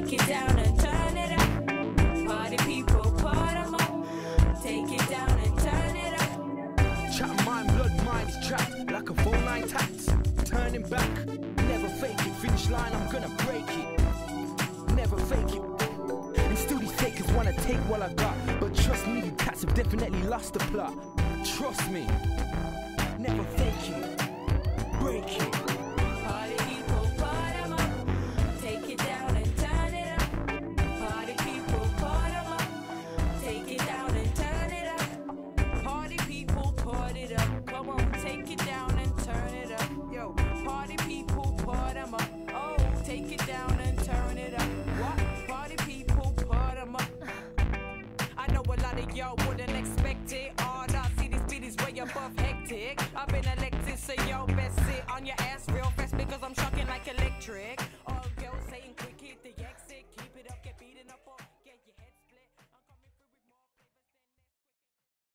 take it down and turn it up. Party people, put 'em up. Take it down and turn it up. Chat mind, blood mind is trapped like a phone line tapped. Turning back, never fake it. Finish line, I'm gonna break it. Never fake it. And still these fakers wanna take what I got. But trust me, you cats have definitely lost the plot. Trust me. Never fake it. Break it. Party people, put 'em up. Take it down and turn it up. Party people, put 'em up. Take it down and turn it up. Party people, put it up. Come on, take it down and turn it up. Yo, party people, put 'em up. Oh, take it down and turn it up. What? Party people, put 'em up. I know a lot of y'all wouldn't expect it. All I see these beat is way above hectic. I've been elected, so y'all best sit on your ass real fast because I'm shocking like electric.